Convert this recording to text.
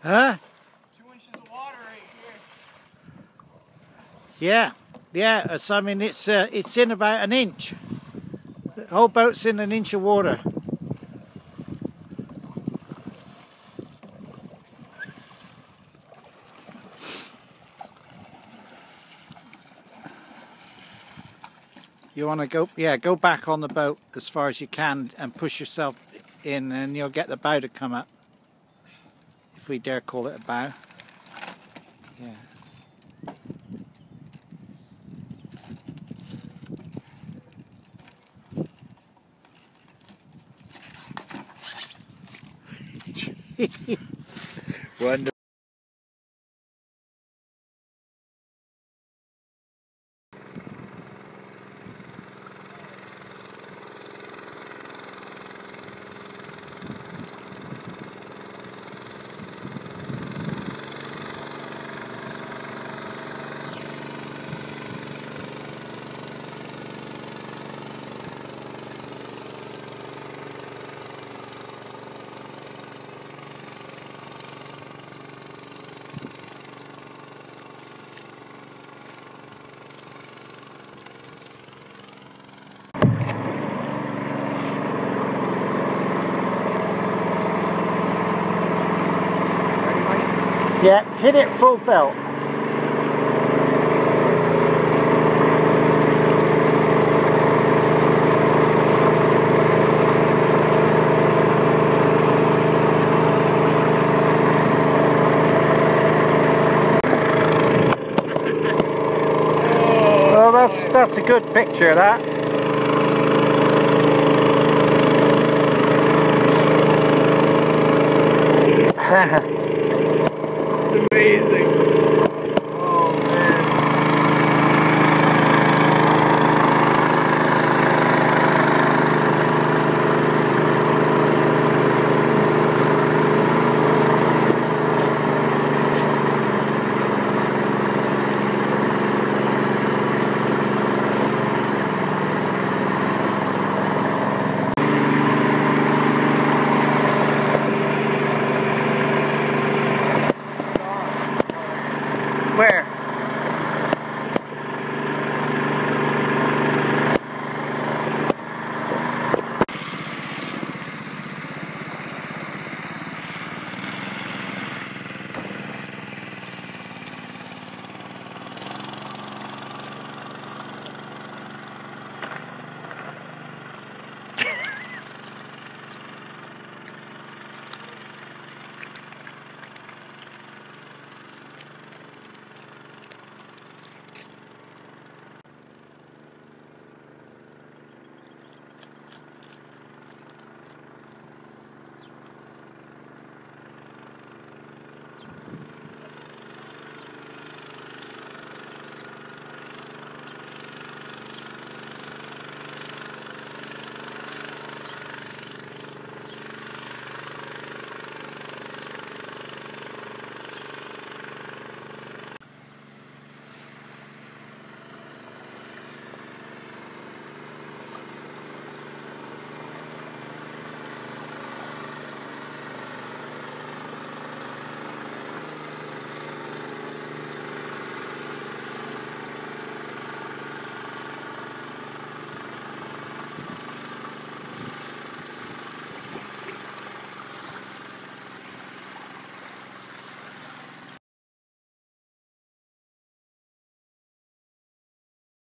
Huh? 2 inches of water right here. Yeah. So, I mean, it's in about an inch. The whole boat's in an inch of water. You want to go, go back on the boat as far as you can and push yourself in, and you'll get the bow to come up. If we dare call it a bow. Yeah. Wonderful. Yeah, hit it full belt. Oh, that's a good picture of that. It's amazing.